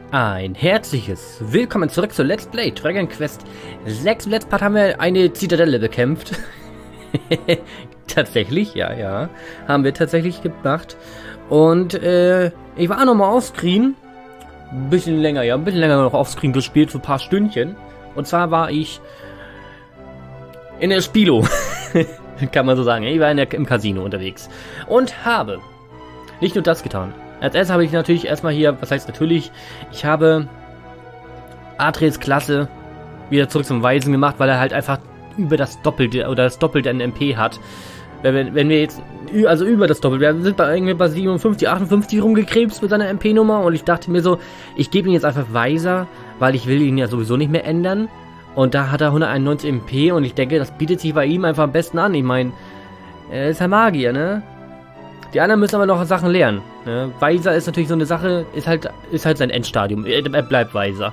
Ein herzliches Willkommen zurück zu Let's Play Dragon Quest 6. Im letzten Part haben wir eine Zitadelle bekämpft. Tatsächlich, ja. Haben wir tatsächlich gemacht. Und ich war nochmal offscreen. Ein bisschen länger noch offscreen gespielt, so ein paar Stündchen. Und zwar war ich in der Spilo. Kann man so sagen. Ich war im Casino unterwegs. Und habe nicht nur das getan. Als erstes habe ich natürlich erstmal hier, was heißt natürlich, ich habe Atreus Klasse wieder zurück zum Weisen gemacht, weil er halt einfach über das Doppelte oder das Doppelte an MP hat. Wenn wir jetzt, also über das Doppelte, wir sind irgendwie bei 57, 58 rumgekrebst mit seiner MP-Nummer und ich dachte mir so, ich gebe ihn jetzt einfach Weiser, weil ich will ihn ja sowieso nicht mehr ändern. Und da hat er 191 MP und ich denke, das bietet sich bei ihm einfach am besten an. Ich meine, er ist ja Magier, ne? Die anderen müssen aber noch Sachen lernen. Ne? Weiser ist natürlich so eine Sache, ist halt sein Endstadium. Er bleibt Weiser.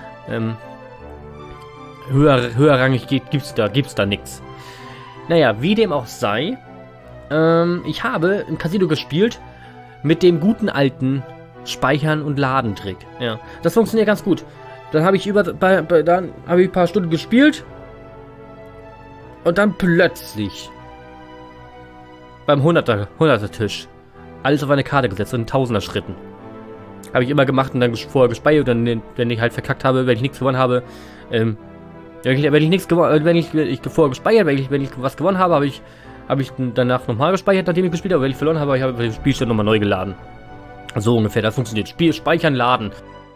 Höherrangig gibt's da nichts. Naja, wie dem auch sei, ich habe im Casino gespielt mit dem guten alten Speichern und Laden-Trick. Ja, das funktioniert ganz gut. Dann habe ich ein paar Stunden gespielt und dann plötzlich beim 100er Tisch alles auf eine Karte gesetzt in 1000er Schritten. Habe ich immer gemacht und dann vorher gespeichert und dann, wenn ich halt verkackt habe, wenn ich nichts gewonnen habe, wenn ich vorher gespeichert, wenn ich was gewonnen habe, habe ich danach nochmal gespeichert, nachdem ich gespielt habe. Wenn ich verloren habe, ich habe den Spielstand nochmal neu geladen. So ungefähr, das funktioniert. Speichern, laden.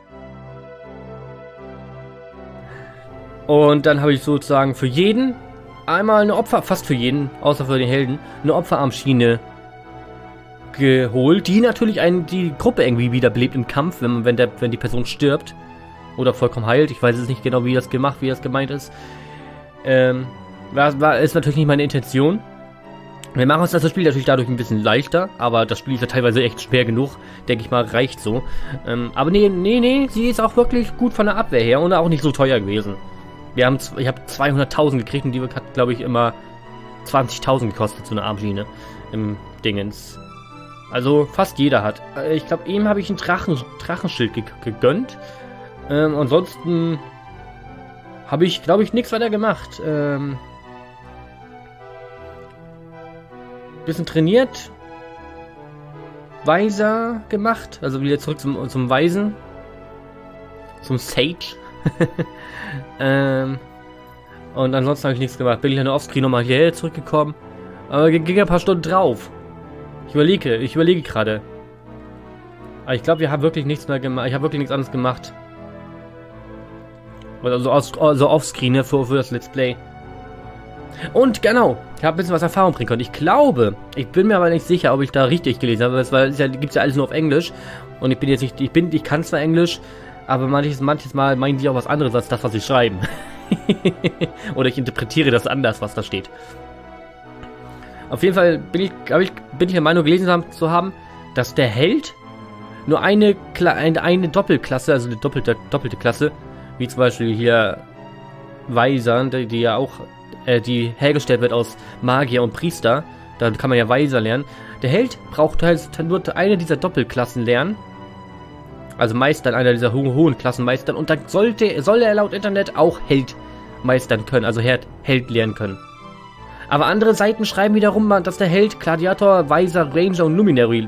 Und dann habe ich sozusagen für jeden einmal eine fast für jeden, außer für den Helden, eine Opferarmschiene geholt, die natürlich die Gruppe irgendwie wiederbelebt im Kampf, wenn die Person stirbt oder vollkommen heilt. Ich weiß jetzt nicht genau, wie das gemeint ist. Ist natürlich nicht meine Intention. Wir machen uns das Spiel natürlich dadurch ein bisschen leichter, aber das Spiel ist ja teilweise echt schwer genug. Denke ich mal, reicht so. Aber nee, sie ist auch wirklich gut von der Abwehr her und auch nicht so teuer gewesen. Ich habe 200.000 gekriegt und die hat, glaube ich, immer 20.000 gekostet, so eine Armschiene im Dingens. Also fast jeder hat. Ich glaube, eben habe ich ein Drachenschild gegönnt. Ansonsten habe ich, glaube ich, nichts weiter gemacht. Bisschen trainiert. Weiser gemacht. Also wieder zurück zum Weisen. Zum Sage. Und ansonsten habe ich nichts gemacht. Bin ich dann offscreen nochmal hierher zurückgekommen. Aber ging ein paar Stunden drauf. Ich überlege gerade. Aber ich glaube, wir haben wirklich nichts mehr gemacht. Ich habe wirklich nichts anderes gemacht. Also offscreen, ne, für das Let's Play. Und genau, ich habe ein bisschen was Erfahrung bringen können. Ich bin mir aber nicht sicher, ob ich da richtig gelesen habe. Weil gibt es ja alles nur auf Englisch. Und ich kann zwar Englisch, aber manches Mal meinen die auch was anderes als das, was sie schreiben. Oder ich interpretiere das anders, was da steht. Auf jeden Fall bin ich der Meinung gelesen zu haben, dass der Held nur eine Doppelklasse, also eine doppelte Klasse, wie zum Beispiel hier Weiser, die ja auch die hergestellt wird aus Magier und Priester. Da kann man ja Weiser lernen. Der Held braucht halt nur eine dieser Doppelklassen lernen. Also meistern, einer dieser hohen Klassen meistern. Und dann soll er laut Internet auch Held meistern können. Also Held lernen können. Aber andere Seiten schreiben wiederum, dass der Held Gladiator, Weiser, Ranger und Luminary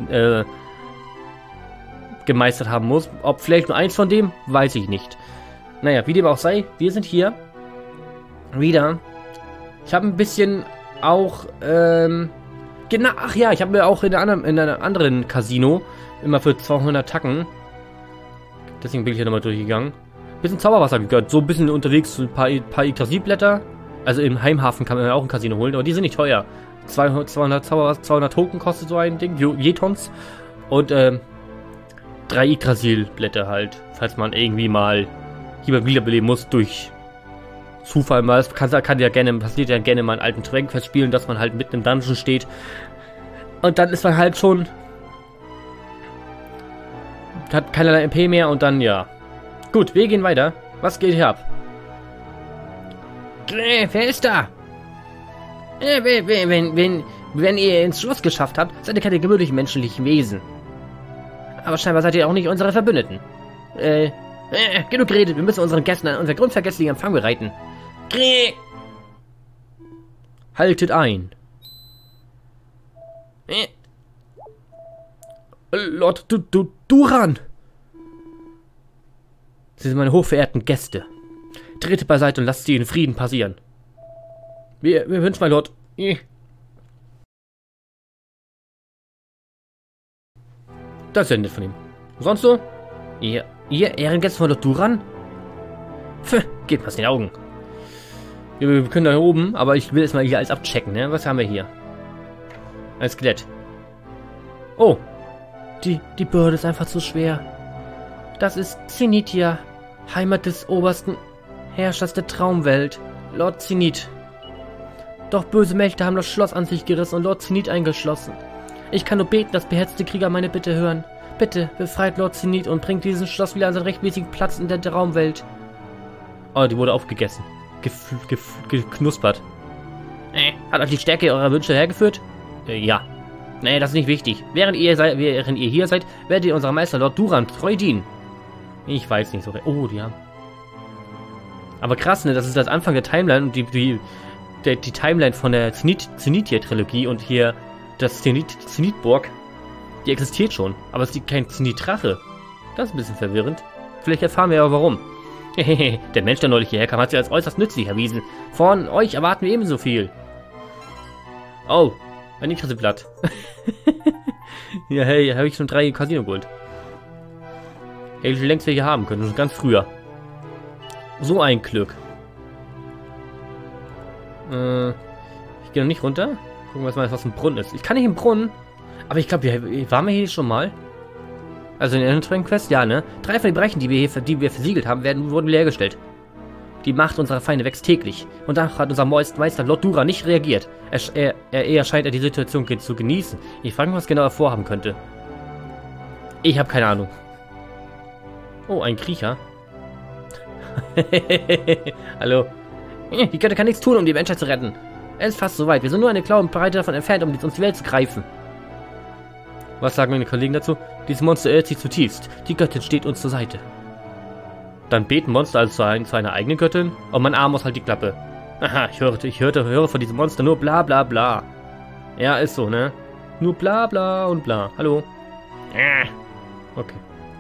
gemeistert haben muss. Ob vielleicht nur eins von dem, weiß ich nicht. Naja, wie dem auch sei, wir sind hier wieder. Ich habe ein bisschen auch, ach ja, ich habe mir auch in einem anderen Casino immer für 200 Tacken. Deswegen bin ich hier nochmal durchgegangen. Bisschen Zauberwasser gegönnt. So ein bisschen unterwegs, ein paar Yggdrasilblätter. Also im Heimhafen kann man ja auch ein Casino holen, aber die sind nicht teuer. 200 Token kostet so ein Ding, Jetons. Und 3 Yggdrasilblätter halt. Falls man irgendwie mal jemand wiederbeleben muss durch Zufall mal. Das passiert ja gerne mal einen alten Trank festspielen, dass man halt mitten im Dungeon steht. Und dann ist man halt schon... hat keinerlei MP mehr und dann, ja. Gut, wir gehen weiter. Was geht hier ab? Wer ist da? Wenn ihr ins Schloss geschafft habt, seid ihr keine gewöhnlichen menschlichen Wesen. Aber scheinbar seid ihr auch nicht unsere Verbündeten. Genug geredet. Wir müssen unseren Gästen an unser unvergesslichen Empfang bereiten. Haltet ein. Lord Duran. Sie sind meine hochverehrten Gäste. Trete beiseite und lasst sie in Frieden passieren. Wir wünschen, mein Lord. Das ist ja nett von ihm. Sonst so? Ihr Ehrengäste von Lord Duran? Geht mal aus den Augen. Wir können da oben, aber ich will jetzt mal hier alles abchecken, ne? Was haben wir hier? Ein Skelett. Oh. Die Bürde ist einfach zu schwer. Das ist Zenithia, Heimat des obersten Herrschers der Traumwelt, Lord Zenith. Doch böse Mächte haben das Schloss an sich gerissen und Lord Zenith eingeschlossen. Ich kann nur beten, dass beherzte Krieger meine Bitte hören. Bitte, befreit Lord Zenith und bringt dieses Schloss wieder an seinen rechtmäßigen Platz in der Traumwelt. Oh, die wurde aufgegessen. Geknuspert. Hat euch die Stärke eurer Wünsche hergeführt? Ja. Nee, das ist nicht wichtig. Während ihr hier seid, werdet ihr unserem Meister Lord Duran treu dienen. Ich weiß nicht so. Oh, die haben. Aber krass, ne? Das ist das Anfang der Timeline und die Timeline von der Zenithia-Trilogie und hier das Zenithburg. Die existiert schon, aber es ist kein Zenith-Drache. Das ist ein bisschen verwirrend. Vielleicht erfahren wir ja warum. Der Mensch, der neulich hierher kam, hat sich als äußerst nützlich erwiesen. Von euch erwarten wir ebenso viel. Oh, ein Inkriseblatt. Ja, hey, habe ich schon 3 Casino Gold. Hätte ich längst welche haben können, schon ganz früher. So ein Glück. Ich gehe noch nicht runter. Gucken wir mal, was ein Brunnen ist. Ich kann nicht im Brunnen. Aber ich glaube, waren wir hier schon mal? Also in der Dragon Quest? Ja, ne? 3 von den Bereichen, die wir versiegelt haben, wurden leergestellt. Die Macht unserer Feinde wächst täglich. Und danach hat unser Meister Lord Duran nicht reagiert. Er scheint die Situation zu genießen. Ich frage mich, was genau er vorhaben könnte. Ich habe keine Ahnung. Oh, ein Kriecher. Hallo. Die Götter kann nichts tun, um die Menschheit zu retten. Es ist fast soweit. Wir sind nur eine Klauenbreite davon entfernt, um uns die Welt zu greifen. Was sagen meine Kollegen dazu? Dieses Monster irrt sich zutiefst. Die Göttin steht uns zur Seite. Dann beten Monster also zu einer eigenen Göttin? Und mein Arm muss halt die Klappe. Aha, ich höre von diesem Monster nur bla bla bla. Ja, ist so, ne? Nur bla bla und bla. Hallo? Okay.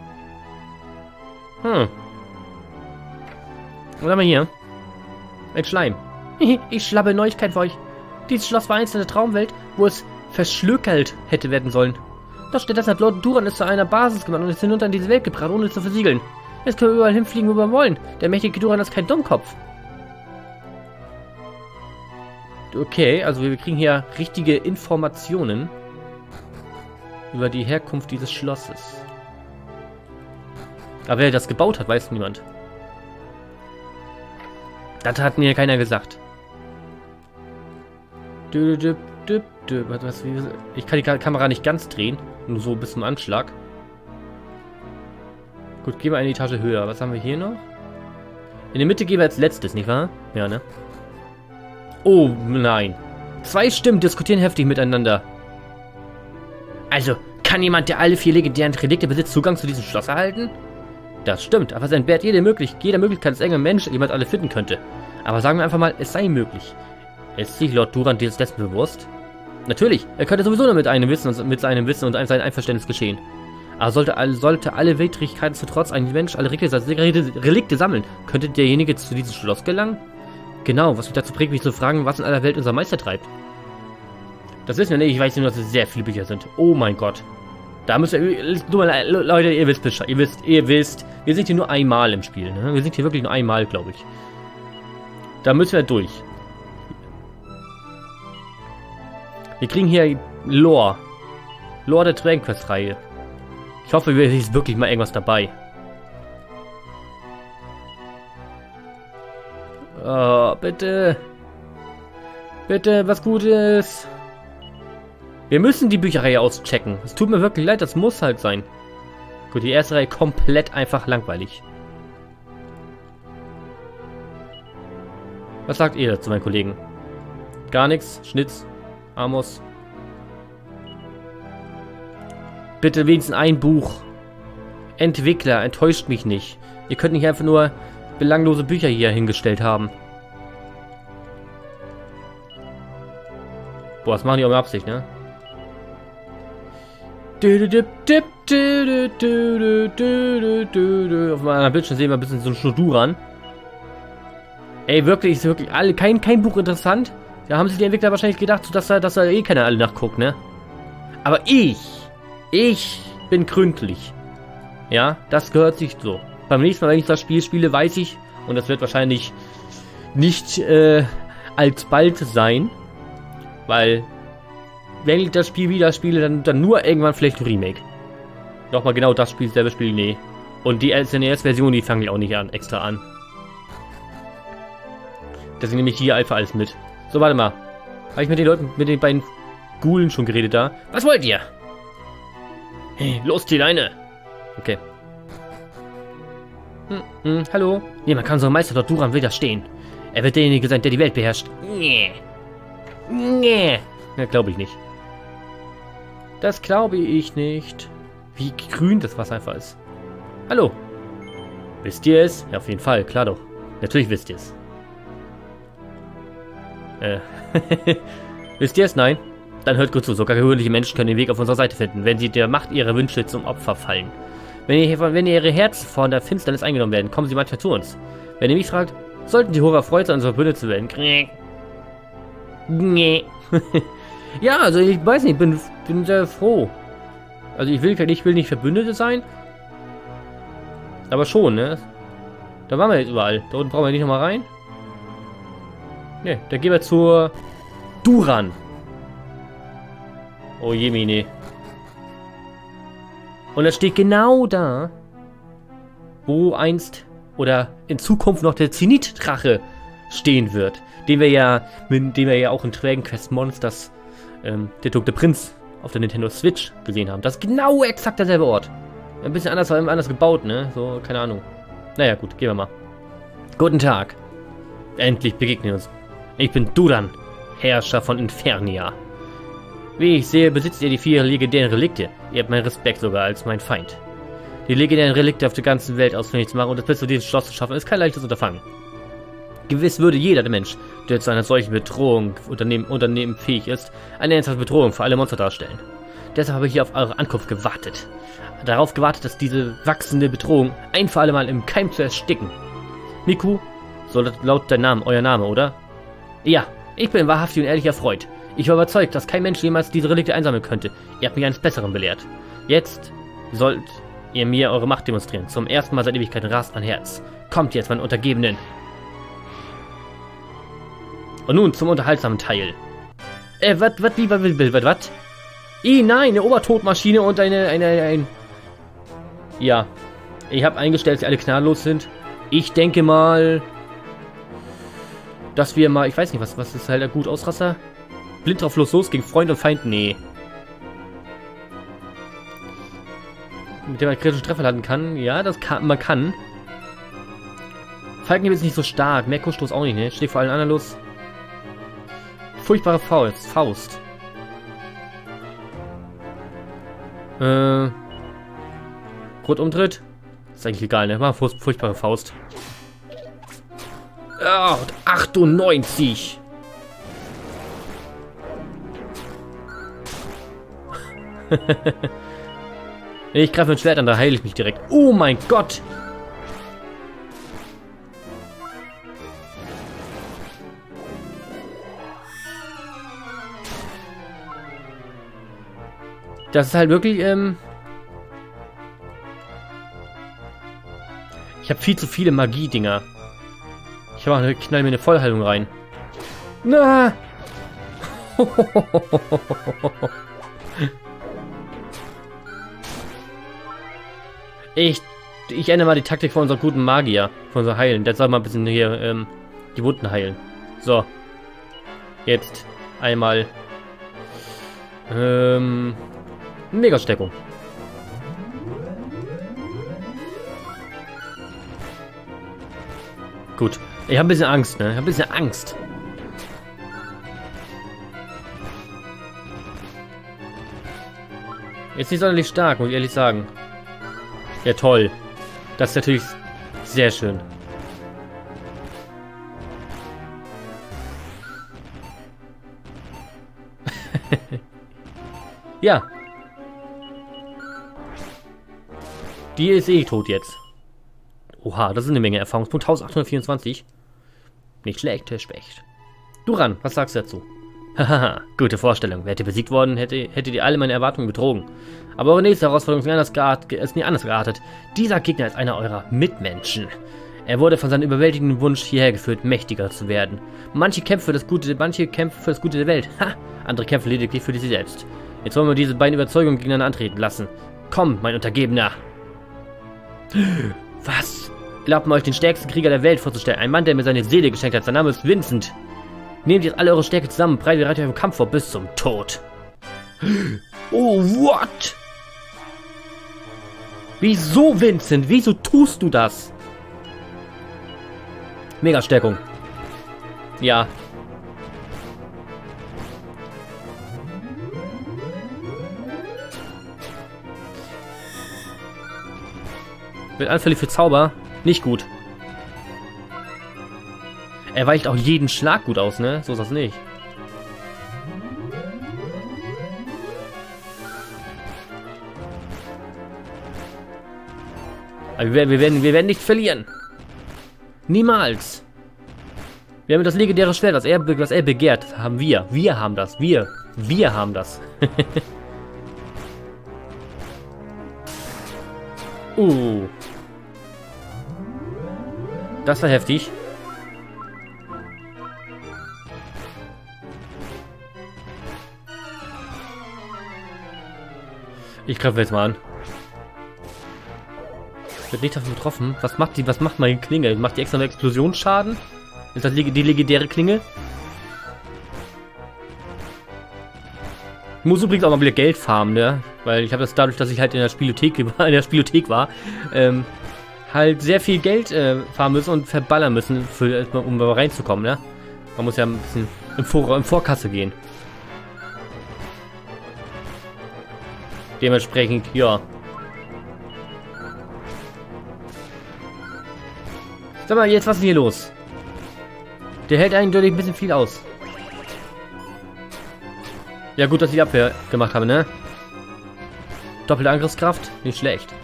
Was haben wir hier? Ein Schleim. Ich schlappe Neuigkeit für euch. Dieses Schloss war einst eine Traumwelt, wo es verschlückelt hätte werden sollen. Doch stattdessen hat Lord Duran es zu einer Basis gemacht und es hinunter in diese Welt gebracht, ohne es zu versiegeln. Jetzt können wir überall hinfliegen, wo wir wollen. Der mächtige Duran ist kein Dummkopf. Okay, also wir kriegen hier richtige Informationen über die Herkunft dieses Schlosses. Aber wer das gebaut hat, weiß niemand. Das hat mir keiner gesagt. Ich kann die Kamera nicht ganz drehen. Nur so bis zum Anschlag. Gut, gehen wir eine Etage höher. Was haben wir hier noch? In der Mitte gehen wir als letztes, nicht wahr? Ja, ne? Oh, nein. 2 Stimmen diskutieren heftig miteinander. Also, kann jemand, der alle 4 legendären Relikte besitzt, Zugang zu diesem Schloss erhalten? Das stimmt, aber es entbehrt jeder Möglichkeit, dass irgendein Mensch jemand alle finden könnte. Aber sagen wir einfach mal, es sei möglich. Ist sich Lord Duran dessen bewusst? Natürlich, er könnte sowieso nur mit seinem Wissen und seinem Einverständnis geschehen. Aber sollte alle Widrigkeiten zu trotz ein Mensch alle Relikte sammeln, könnte derjenige zu diesem Schloss gelangen? Genau, was mich dazu bringt, mich zu fragen, was in aller Welt unser Meister treibt. Das wissen wir nicht, ich weiß nur, dass es sehr viele Bücher sind. Oh mein Gott. Da müsst ihr, Leute, ihr wisst Bescheid, ihr wisst, wir sind hier nur einmal im Spiel, ne? Wir sind hier wirklich nur einmal, glaube ich. Da müssen wir durch. Wir kriegen hier Lore. Lore der Dragon Quest Reihe. Ich hoffe, hier ist wirklich mal irgendwas dabei. Oh, bitte. Bitte, was Gutes. Wir müssen die Bücherreihe auschecken. Es tut mir wirklich leid, das muss halt sein. Gut, die erste Reihe komplett einfach langweilig. Was sagt ihr dazu, mein Kollegen? Gar nichts? Schnitz? Amos? Bitte wenigstens ein Buch. Entwickler, enttäuscht mich nicht. Ihr könnt nicht einfach nur belanglose Bücher hier hingestellt haben. Boah, das machen die auch mit Absicht, ne? Auf meiner Bildschirm sehen wir ein bisschen so ein Schnurduran. Ey, wirklich, ist wirklich alle, kein Buch interessant. Da haben sich die Entwickler wahrscheinlich gedacht, dass da eh keiner alle nachguckt, ne? Aber ich bin gründlich. Ja, das gehört sich so. Beim nächsten Mal, wenn ich das Spiel spiele, weiß ich, und das wird wahrscheinlich nicht alsbald sein, weil wenn ich das Spiel wieder spiele, dann nur irgendwann vielleicht ein Remake. Nochmal genau das Spiel, selbe Spiel, nee. Und die SNES-Version, die fange ich auch nicht extra an. Deswegen nehme ich hier einfach alles mit. So, warte mal. Habe ich mit den Leuten, mit den beiden Gulen schon geredet da? Was wollt ihr? Hey, los die Leine! Okay. Hallo? Niemand kann so einem Meister dort Duran widerstehen. Er wird derjenige sein, der die Welt beherrscht. Nee. Nee. Ja, glaube ich nicht. Das glaube ich nicht. Wie grün das Wasser einfach ist. Hallo. Wisst ihr es? Ja, auf jeden Fall. Klar doch. Natürlich wisst ihr es. Wisst ihr es? Nein? Dann hört gut zu. Sogar gewöhnliche Menschen können den Weg auf unserer Seite finden, wenn sie der Macht ihrer Wünsche zum Opfer fallen. Wenn ihre Herzen von der Finsternis eingenommen werden, kommen sie manchmal zu uns. Wenn ihr mich fragt, sollten die Hoher erfreut sein, unsere Verbündete zu werden. Nee. Ja, also ich weiß nicht, bin sehr froh. Also ich will nicht Verbündete sein. Aber schon, ne? Da waren wir jetzt überall. Da unten brauchen wir nicht nochmal rein. Ne, da gehen wir zur Duran. Oh je, Mine. Und das steht genau da, wo einst oder in Zukunft noch der Zenith-Drache stehen wird. Den wir ja auch in Dragon Quest Monsters der Tote Prinz auf der Nintendo Switch gesehen haben. Das ist genau exakt derselbe Ort. Ein bisschen anders gebaut, ne? So, keine Ahnung. Naja, gut, gehen wir mal. Guten Tag. Endlich begegnen wir uns. Ich bin Duran, Herrscher von Infernia. Wie ich sehe, besitzt ihr die 4 legendären Relikte. Ihr habt meinen Respekt sogar als mein Feind. Die legendären Relikte auf der ganzen Welt ausfindig zu machen und das bis zu diesem Schloss zu schaffen, ist kein leichtes Unterfangen. Gewiss würde jeder Mensch, der zu einer solchen Bedrohung Unternehmen fähig ist, eine ernsthafte Bedrohung für alle Monster darstellen. Deshalb habe ich hier auf eure Ankunft gewartet. Darauf gewartet, dass diese wachsende Bedrohung ein für alle Mal im Keim zu ersticken. Miku, so laut dein Name, euer Name, oder? Ja, ich bin wahrhaftig und ehrlich erfreut. Ich war überzeugt, dass kein Mensch jemals diese Relikte einsammeln könnte. Ihr habt mich eines Besseren belehrt. Jetzt sollt ihr mir eure Macht demonstrieren. Zum ersten Mal seit Ewigkeiten rast mein Herz. Kommt jetzt, mein Untergebenen. Und nun zum unterhaltsamen Teil. Was? Nein, eine Obertodmaschine und ein... Ja. Ich habe eingestellt, dass sie alle knalllos sind. Ich denke mal... Dass wir mal... Ich weiß nicht, was ist halt der gut Ausraster? Blind drauf los gegen Freund und Feind? Nee. Mit dem man kritischen Treffer landen kann? Ja, das kann... Man kann. Falkenhieb ist nicht so stark. Merkurstoß auch nicht, ne? Steht vor allen anderen los. Furchtbare Faust. Rundumtritt. Ist eigentlich egal, ne? Mal furchtbare Faust. Oh, 98. Ich greife mit dem Schwert an, da heile ich mich direkt. Oh mein Gott! Das ist halt wirklich, ich habe viel zu viele Magie-Dinger. Ich knall mir eine Vollheilung rein. Na! Ich ändere mal die Taktik von unserem guten Magier, von unserem Heilen. Der soll mal ein bisschen hier die Wunden heilen. So. Jetzt einmal Megasteckung. Gut. Ich habe ein bisschen Angst, ne? Ich habe ein bisschen Angst. Jetzt nicht sonderlich stark, muss ich ehrlich sagen. Ja, toll. Das ist natürlich sehr schön. Ja. Die ist eh tot jetzt. Oha, das ist eine Menge Erfahrungspunkt. 1824. Nicht schlecht, Herr Specht. Du ran, was sagst du dazu? Hahaha, gute Vorstellung. Wärt ihr besiegt worden, hättet ihr alle meine Erwartungen betrogen. Aber eure nächste Herausforderung ist nie anders geartet. Dieser Gegner ist einer eurer Mitmenschen. Er wurde von seinem überwältigenden Wunsch hierher geführt, mächtiger zu werden. Manche kämpfen für das Gute der Welt. Ha! Andere kämpfen lediglich für sich selbst. Jetzt wollen wir diese beiden Überzeugungen gegeneinander antreten lassen. Komm, mein Untergebener! Was? Glaubt mir euch den stärksten Krieger der Welt vorzustellen. Ein Mann, der mir seine Seele geschenkt hat. Sein Name ist Vincent. Nehmt jetzt alle eure Stärke zusammen, bereitet euch im Kampf vor bis zum Tod. Oh, what? Wieso, Vincent? Wieso tust du das? Mega-Stärkung. Ja. Wird anfällig für Zauber. Nicht gut. Er weicht auch jeden Schlag gut aus, ne? So ist das nicht. Aber wir werden nicht verlieren. Niemals. Wir haben das legendäre Schwert, was er begehrt. Das haben wir. Wir haben das. Wir haben das. Das war heftig. Ich greife jetzt mal an. Wird nicht davon getroffen. Was macht meine Klinge? Macht die extra eine Explosionsschaden? Ist das die legendäre Klinge? Ich muss übrigens auch mal wieder Geld farmen, ne? Weil ich habe das dadurch, dass ich halt in der Spielothek war, halt sehr viel Geld farmen müssen und verballern müssen, um da reinzukommen, ne? Man muss ja ein bisschen in Vorkasse gehen. Dementsprechend, ja. Sag mal, jetzt was ist denn hier los? Der hält eindeutig ein bisschen viel aus. Ja gut, dass ich Abwehr gemacht habe, ne? Doppelte Angriffskraft, nicht schlecht.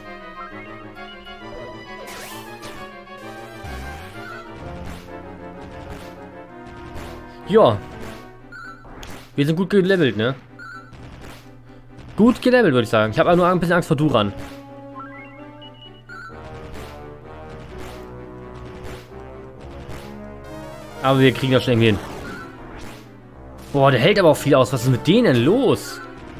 Ja. Wir sind gut gelevelt, ne? Gut gelevelt, würde ich sagen. Ich habe nur ein bisschen Angst vor Duran. Aber wir kriegen das schon irgendwie hin. Boah, der hält aber auch viel aus. Was ist mit denen los?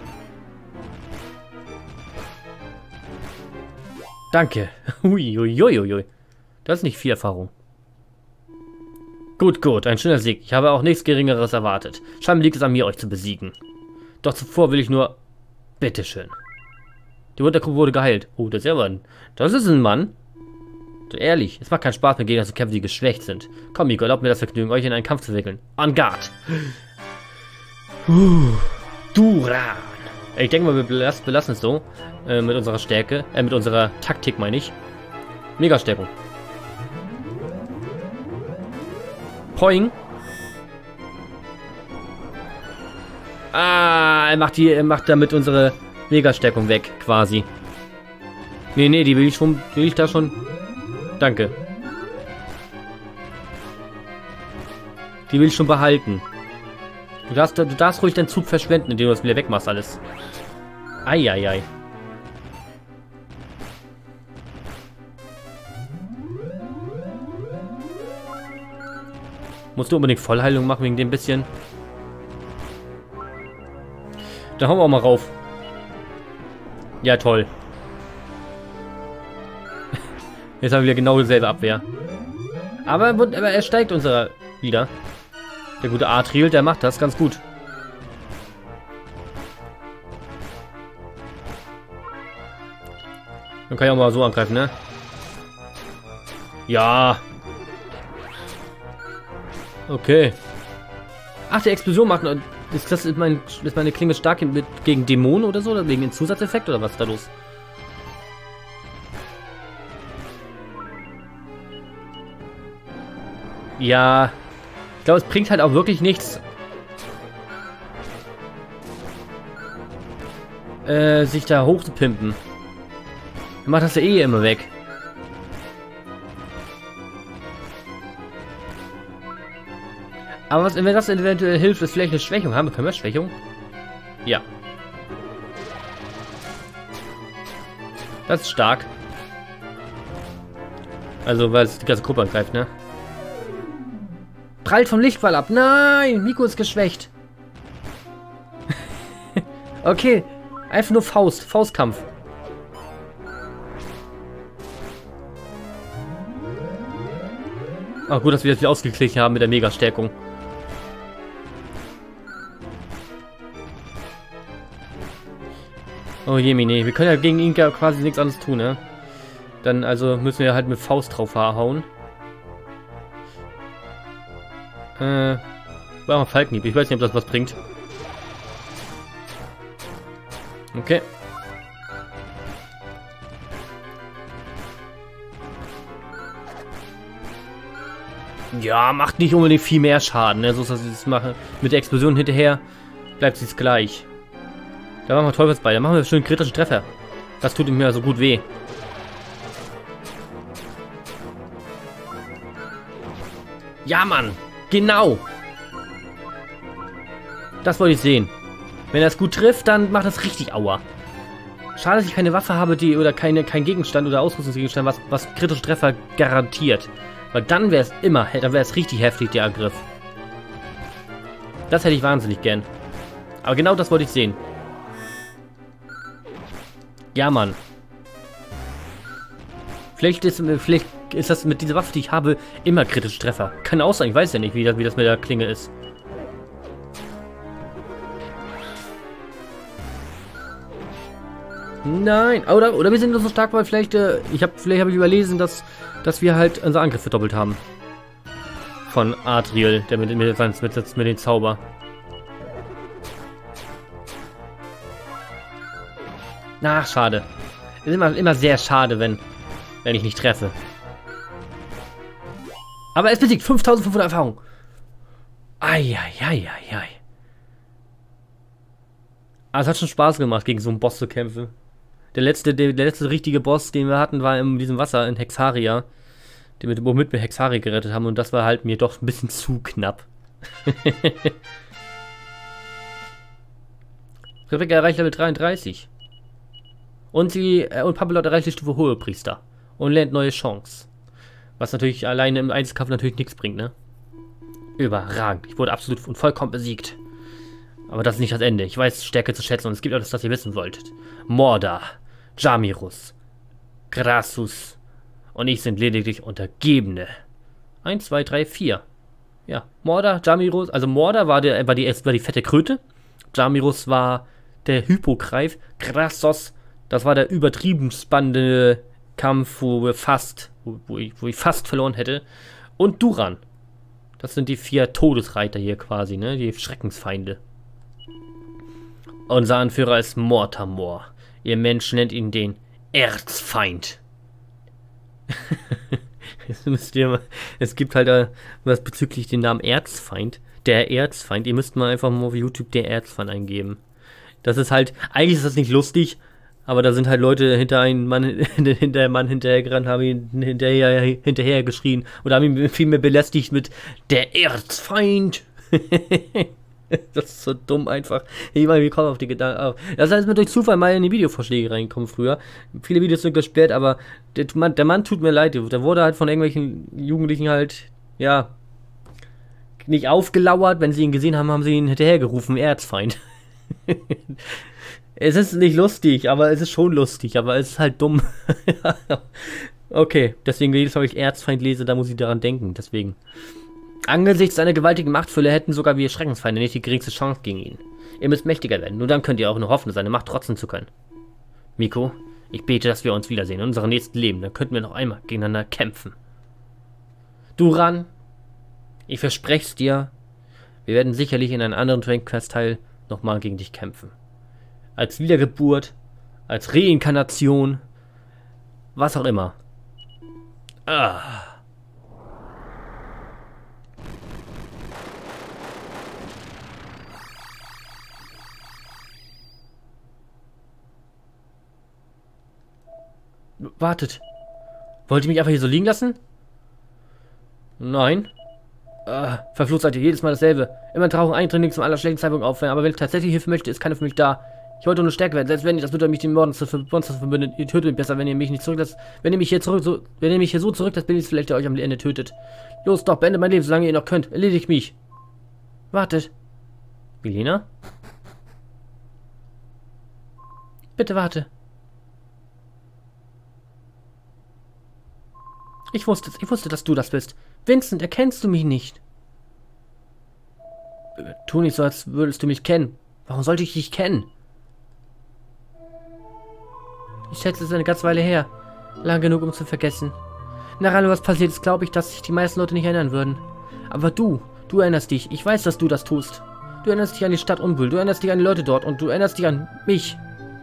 Danke. Uiuiuiui. Das ist nicht viel Erfahrung. Gut. Ein schöner Sieg. Ich habe auch nichts Geringeres erwartet. Scheinbar liegt es an mir, euch zu besiegen. Doch zuvor will ich nur... Bitteschön. Die Untergruppe wurde geheilt. Oh, das ist ja ein... Das ist ein Mann. Ehrlich, es macht keinen Spaß mehr, Gegner zu kämpfen, die geschwächt sind. Komm, Miko, erlaubt mir das Vergnügen, euch in einen Kampf zu wickeln. En garde! Duran! Ich denke mal, wir belassen es so. Mit unserer Stärke. Mit unserer Taktik, meine ich. Mega-Stärkung. Poing. Ah, er macht damit unsere Mega-Stärkung weg, quasi. Nee, die will ich da schon... Danke. Die will ich schon behalten. Du darfst ruhig deinen Zug verschwenden, indem du das wieder wegmachst alles. Eieiei. Musst du unbedingt Vollheilung machen wegen dem bisschen? Da hauen wir auch mal rauf. Ja, toll. Jetzt haben wir wieder genau dieselbe Abwehr. Aber er steigt unserer wieder. Der gute Artriel, der macht das ganz gut. Dann kann ich auch mal so angreifen, ne? Ja. Okay. Ach, die Explosion macht... Ist meine Klinge stark gegen Dämonen oder so? Oder wegen dem Zusatzeffekt? Oder was ist da los? Ja. Ich glaube, es bringt halt auch wirklich nichts, sich da hochzupimpen. Dann macht das ja eh immer weg. Aber was, wenn das eventuell hilft, ist vielleicht eine Schwächung. Können wir Schwächung? Ja. Das ist stark. Also, weil es die ganze Gruppe angreift, ne? Prallt vom Lichtquall ab. Nein, Miko ist geschwächt. Okay, einfach nur Faustkampf. Ach gut, dass wir das wieder ausgeglichen haben mit der Mega-Stärkung. Oh Jemine, wir können ja gegen ihn quasi nichts anderes tun, ne? Dann also müssen wir halt mit Faust drauf hauen. War mal Falkenhieb. Ich weiß nicht, ob das was bringt. Okay. Ja, macht nicht unbedingt viel mehr Schaden, ne? So ist das jetzt machen. Mit der Explosion hinterher bleibt es gleich. Da machen wir Teufelsball. Da machen wir schön kritischen Treffer. Das tut ihm ja so gut weh. Ja, Mann. Genau. Das wollte ich sehen. Wenn er es gut trifft, dann macht das richtig Aua. Schade, dass ich keine Waffe habe, die oder kein Gegenstand oder Ausrüstungsgegenstand, was kritische Treffer garantiert. Weil dann wäre es dann wäre es richtig heftig, der Angriff. Das hätte ich wahnsinnig gern. Aber genau das wollte ich sehen. Ja, Mann. Vielleicht ist das mit dieser Waffe, die ich habe, immer kritische Treffer. Kann auch sein, ich weiß ja nicht, wie das mit der Klinge ist. Nein, oder wir sind nur so stark, weil vielleicht habe ich überlesen, dass wir halt unseren Angriff verdoppelt haben. Von Adriel, der mit den Zauber. Na, schade. Ist immer sehr schade, wenn ich nicht treffe. Aber es besiegt 5500 Erfahrung. Eieieiei. Aber es hat schon Spaß gemacht, gegen so einen Boss zu kämpfen. Der letzte richtige Boss, den wir hatten, war in diesem Wasser in Hexaria. Womit wir Hexaria gerettet haben. Und das war halt mir doch ein bisschen zu knapp. Rebecca erreicht Level 33. Und Papillot erreicht die Stufe Hohepriester. Und lernt neue Chance. Was natürlich alleine im Einzelkampf natürlich nichts bringt, ne? Überragend. Ich wurde absolut und vollkommen besiegt. Aber das ist nicht das Ende. Ich weiß Stärke zu schätzen und es gibt etwas, das ihr wissen solltet. Morda, Jamirus, Crassus und ich sind lediglich Untergebene. 1, 2, 3, 4. Ja, Morda, Jamirus, also Morda war die fette Kröte. Jamirus war der Hypogreif. Crassus, das war der übertrieben spannende Kampf, wo ich fast verloren hätte. Und Duran. Das sind die 4 Todesreiter hier quasi, ne? Die Schreckensfeinde. Unser Anführer ist Mortamor. Ihr Mensch nennt ihn den Erzfeind. Es gibt halt was bezüglich den Namen Erzfeind. Der Erzfeind. Ihr müsst mal einfach mal auf YouTube der Erzfeind eingeben. Das ist halt, eigentlich ist das nicht lustig, aber da sind halt Leute hinter einem Mann hinterhergerannt, haben ihn hinterher geschrien oder haben ihn viel mehr belästigt mit der Erzfeind. Das ist so dumm einfach. Ich meine, wir kommen auf die Gedanken auf. Das heißt, mir durch Zufall mal in die Videovorschläge reinkommen früher. Viele Videos sind gesperrt, aber der Mann tut mir leid. Der wurde halt von irgendwelchen Jugendlichen halt, ja, nicht aufgelauert. Wenn sie ihn gesehen haben, haben sie ihn hinterhergerufen, Erzfeind. Es ist nicht lustig, aber es ist schon lustig, aber es ist halt dumm. Okay, deswegen jedes Mal, wenn ich Erzfeind lese, da muss ich daran denken, deswegen. Angesichts seiner gewaltigen Machtfülle hätten sogar wir Schreckensfeinde nicht die geringste Chance gegen ihn. Ihr müsst mächtiger werden, nur dann könnt ihr auch nur hoffen, seine Macht trotzen zu können. Miko, ich bete, dass wir uns wiedersehen in unserem nächsten Leben, dann könnten wir noch einmal gegeneinander kämpfen. Duran, ich verspreche es dir, wir werden sicherlich in einem anderen Dragon Quest Teil nochmal gegen dich kämpfen. Als Wiedergeburt, als Reinkarnation, was auch immer. Wartet. Wollt ihr mich einfach hier so liegen lassen? Nein. Verflucht seid ihr jedes Mal dasselbe. Immer tauchen Eindringlinge zum allerschlechtesten Zeitpunkt auf. Aber wenn ich tatsächlich Hilfe möchte, ist keiner für mich da. Ich wollte nur stärker werden. Selbst wenn ich das bedeutet, mich den Monster verbündet. Ihr tötet mich besser, wenn ihr mich nicht zurücklasst. Wenn ihr mich hier so zurücklasst, bin ich vielleicht, der euch am Ende tötet. Los doch, beendet mein Leben, solange ihr noch könnt. Erledigt mich. Wartet. Milena? Bitte warte. Ich wusste, dass du das bist. Vincent, erkennst du mich nicht? Tu nicht so, als würdest du mich kennen. Warum sollte ich dich kennen? Ich schätze, es ist eine ganze Weile her. Lang genug, um zu vergessen. Nach allem, was passiert ist, glaube ich, dass sich die meisten Leute nicht erinnern würden. Aber du erinnerst dich. Ich weiß, dass du das tust. Du erinnerst dich an die Stadt Unbüll. Du erinnerst dich an die Leute dort. Und du erinnerst dich an mich.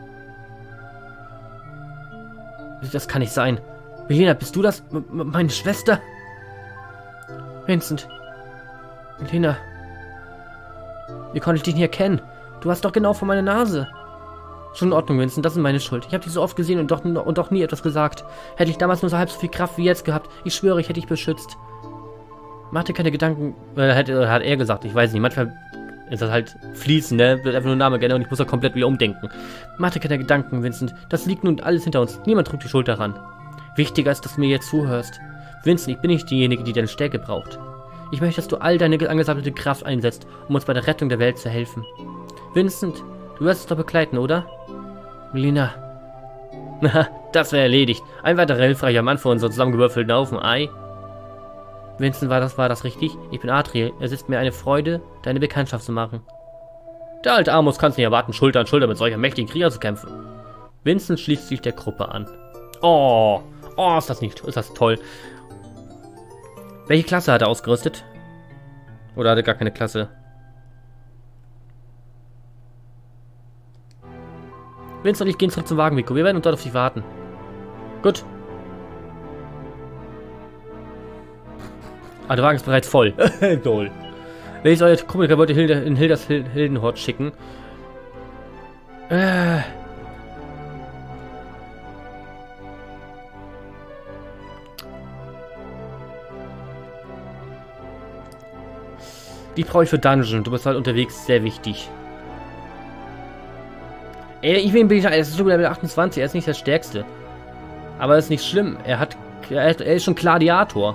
Das kann nicht sein. Milena, bist du das? Meine Schwester? Vincent. Milena. Wie konnte ich dich nie erkennen? Du warst doch genau vor meiner Nase. Schon in Ordnung, Vincent, das ist meine Schuld. Ich habe dich so oft gesehen und doch nie etwas gesagt. Hätte ich damals nur so halb so viel Kraft wie jetzt gehabt. Ich schwöre, ich hätte dich beschützt. Mach dir keine Gedanken. Hat er gesagt, ich weiß nicht. Manchmal ist das halt fließend, ne? Wird einfach nur ein Name gerne und ich muss da komplett wieder umdenken. Mach dir keine Gedanken, Vincent. Das liegt nun alles hinter uns. Niemand trug die Schuld daran. Wichtiger ist, dass du mir jetzt zuhörst. Vincent, ich bin nicht diejenige, die deine Stärke braucht. Ich möchte, dass du all deine angesammelte Kraft einsetzt, um uns bei der Rettung der Welt zu helfen. Vincent, du wirst es doch begleiten, oder? Milena. Na, das wäre erledigt. Ein weiterer hilfreicher Mann für unseren zusammengewürfelten Haufen Ei. Vincent, war das richtig? Ich bin Adriel. Es ist mir eine Freude, deine Bekanntschaft zu machen. Der alte Amos kann es nicht erwarten, Schulter an Schulter mit solcher mächtigen Krieger zu kämpfen. Vincent schließt sich der Gruppe an. Oh, ist das toll. Welche Klasse hat er ausgerüstet? Oder hat er gar keine Klasse? Vincent und ich gehen zurück zum Wagen, Miko. Wir werden uns dort auf dich warten. Gut. Ah, der Wagen ist bereits voll. Toll. Welches euer Komiker wollt ihr in Hildenhort schicken? Die brauche ich für Dungeon. Du bist halt unterwegs sehr wichtig. Ich bin nicht, er ist schon Level 28, er ist nicht der Stärkste. Aber das ist nicht schlimm. Er ist schon Gladiator.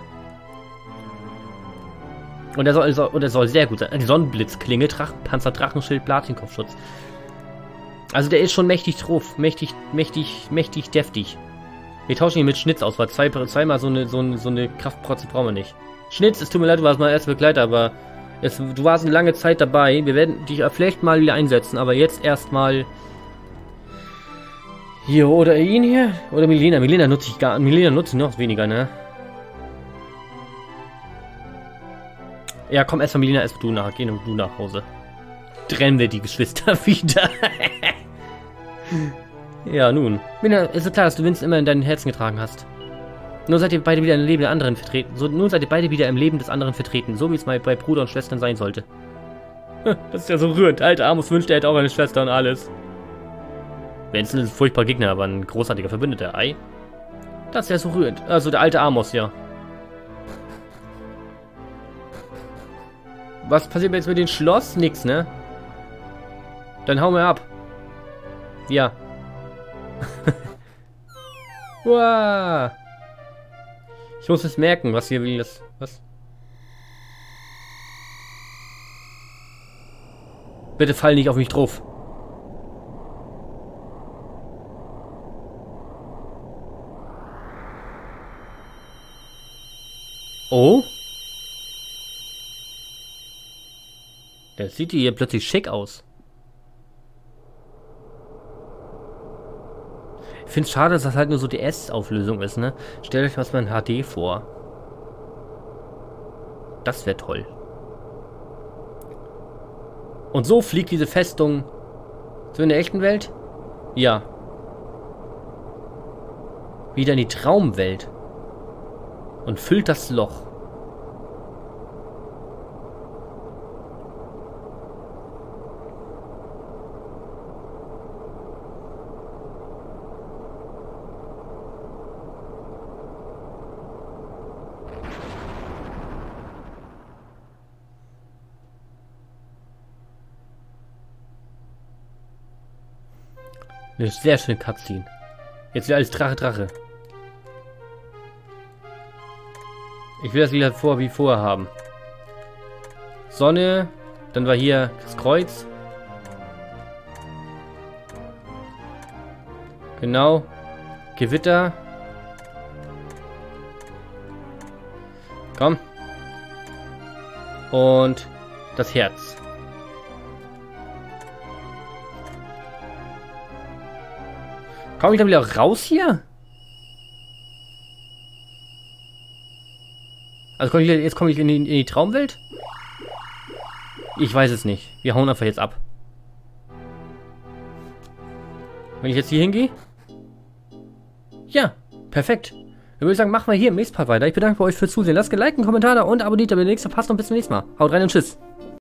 Und er soll sehr gut sein. Die Sonnenblitzklinge, Drachenpanzer, Drachenschild, Platinkopfschutz. Also der ist schon mächtig drauf. Mächtig deftig. Wir tauschen ihn mit Schnitz aus, weil zweimal so eine Kraftprotze brauchen wir nicht. Schnitz, es tut mir leid, du warst mein erster Begleiter, aber du warst eine lange Zeit dabei. Wir werden dich vielleicht mal wieder einsetzen, aber jetzt erstmal hier, oder ihn hier, oder Milena. Milena nutze ich noch weniger, ne? Ja, komm, erstmal Milena, erst du nach Hause. Trennen wir die Geschwister wieder. Ja, nun. Milena, ist so klar, dass du Vincent immer in deinen Herzen getragen hast. Nun seid ihr beide wieder im Leben der anderen vertreten. So wie es mal bei Bruder und Schwestern sein sollte. Das ist ja so rührend. Alter Amos wünscht, er hätte auch eine Schwester und alles. Vincent ist ein furchtbarer Gegner, aber ein großartiger Verbündeter. Ei. Das ist ja so rührend. Also der alte Amos, ja. Was passiert jetzt mit dem Schloss? Nix, ne? Dann hauen wir ab. Ja. Wow. Ich muss es merken, was hier will. Was? Bitte fall nicht auf mich drauf. Oh? Das sieht hier plötzlich schick aus. Ich finde es schade, dass das halt nur so DS-Auflösung ist, ne? Stellt euch was mal in HD vor. Das wäre toll. Und so fliegt diese Festung so in der echten Welt? Ja. Wieder in die Traumwelt. Und füllt das Loch. Eine sehr schöne Cutscene. Jetzt wieder alles Drache. Ich will das wieder wie vorher haben. Sonne. Dann war hier das Kreuz. Genau. Gewitter. Komm. Und das Herz. Komme ich dann wieder raus hier? Also jetzt komme ich in die Traumwelt? Ich weiß es nicht. Wir hauen einfach jetzt ab. Wenn ich jetzt hier hingehe? Ja, perfekt. Dann würde ich sagen, machen wir hier im nächsten Part weiter. Ich bedanke euch fürs Zusehen. Lasst ein Like, einen Kommentar da und abonniert, damit ihr nichts verpasst und bis zum nächsten Mal. Haut rein und tschüss.